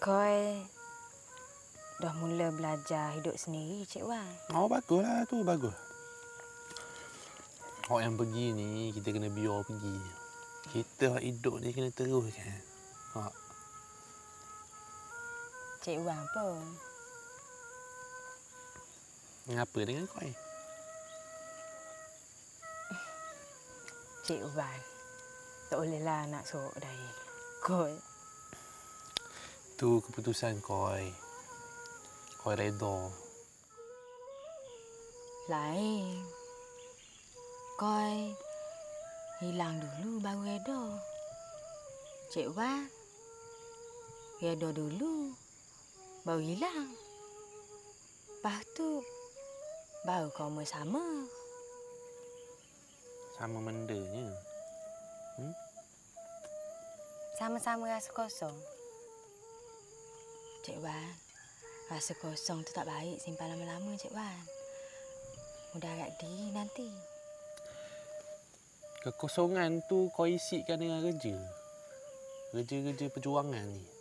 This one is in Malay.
Koi dah mula belajar hidup sendiri, Cik Wan. Oh, baguslah tu, bagus. Orang yang pergi ni, kita kena biar pergi. Kita hidup ni kena teruskan. Cik Wan apa? Ngapa dengan kau? Cik Wan, tak bolehlah nak sorok dari Koi. Tu keputusan koi. Koi reda. Lain. Koi hilang dulu baru reda. Cik Wan, reda dulu baru hilang. Lepas tu baru kau sama. Sama mendanya. Sama-sama rasa kosong. Cik Wan, rasa kosong tu tak baik simpan lama-lama, Cik Wan. Mudarat diri nanti. Kekosongan tu kau isikan dengan kerja. Kerja-kerja perjuangan ni.